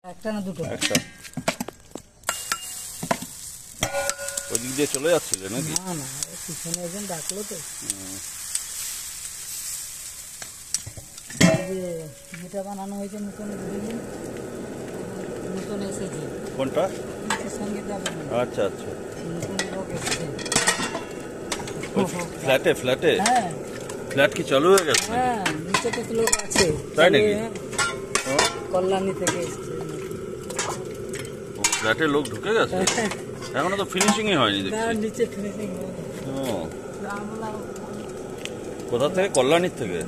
একটা না দুটো? একটা। ওই দিক দিয়ে চলে যাচ্ছিলে নাকি? না না, পিছনে একজন ডাকলো তো। যেটা বানানো হয়েছে নতুন বিল্ডিং, নতুন এসেছে। কোনটা? সঙ্গে যাবে না। আচ্ছা আচ্ছা। নতুন লোক এসেছে। ওই ফ্ল্যাটে ফ্ল্যাটে হ্যাঁ ফ্ল্যাট কি চালু হয়ে গেছে? হ্যাঁ, নিচে কিছু লোক আছে। তাই নাকি? কল্যাণী থেকে এসছে। ফ্ল্যাটে লোক ঢুকে গেছে? এখনো তো ফিনিশিংই হয়নি না, দেখছি। নিচে ফিনিশিং। ও, কোথা থেকে? কল্যাণীর থেকে?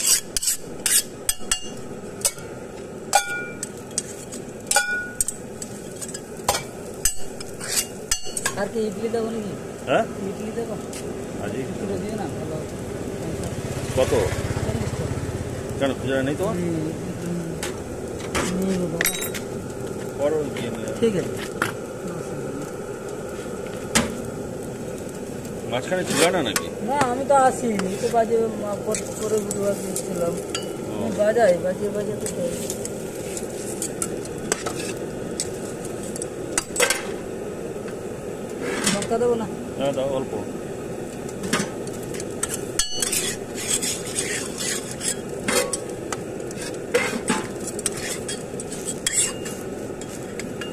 আর কি ইডলি দেবো নাকি? হ্যাঁ, ইডলি দেবো? আজই কিলো দিয়ে না, ভালো। কত? কেন খুচরা নেই তোমার? নিয়ে নেবো। করো গিয়ে নিয়ে। ঠিক আছে। মাঝখানে ছিল না নাকি? না, আমি তো আসিনি তো, বাজে পরে বুধবার দিয়েছিলাম। বাজাই বাজিয়ে বাজিয়ে তো লঙ্কা দেবো না? হ্যাঁ দাও অল্প।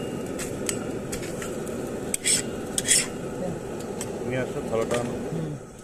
নিয়ে আসো থালাটা।